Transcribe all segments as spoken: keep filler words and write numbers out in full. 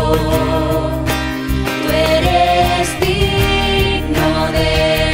Tú eres digno del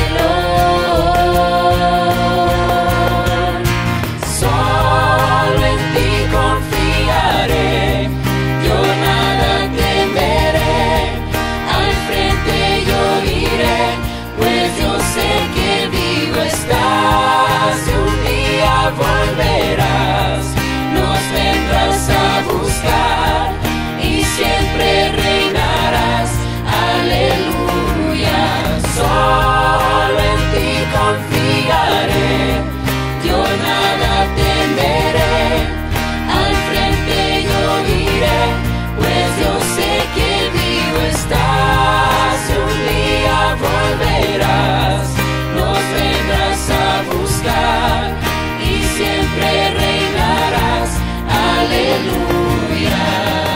honor. Solo en ti confiaré, yo nada temeré. Al frente yo iré, pues yo sé que vivo estás. Y un día volverás, nos vendrás a buscar y siempre reinarás. Aleluya. Solo en ti confiaré, yo nada temeré. Al frente yo iré, pues yo sé que vivo estás. Y un día volverás, nos vendrás a buscar y siempre reinarás. Aleluya.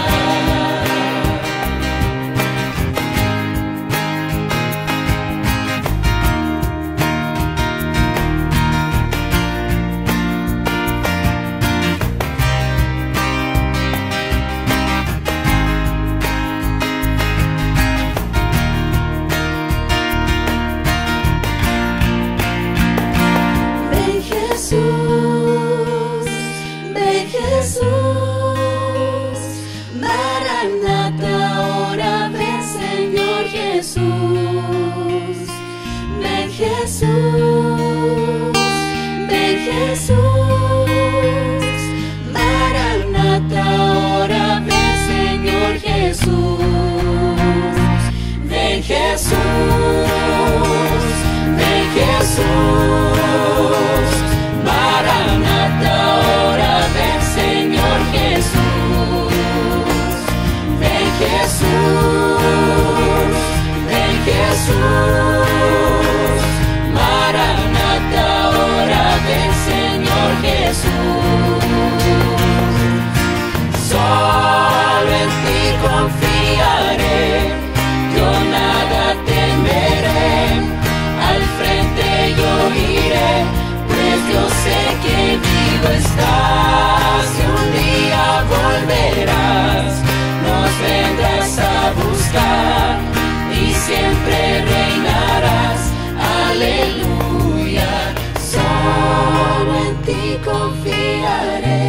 Ven Jesús, ven Jesús, Maranata, ahora ven Señor Jesús. Ven Jesús, ven Jesús, Maranata, ahora ven Señor Jesús. Ven Jesús, ven Jesús, Maranata, ahora ven Señor Jesús. Ven Jesús, ven Jesús, Maranata, ahora ven Señor Jesús. Solo en ti confiaré, yo nada temeré. Al frente yo iré, pues yo sé que vivo estás. Y un día volverás, nos vendrás a buscar y siempre reinarás. Aleluya. Solo en ti confiaré,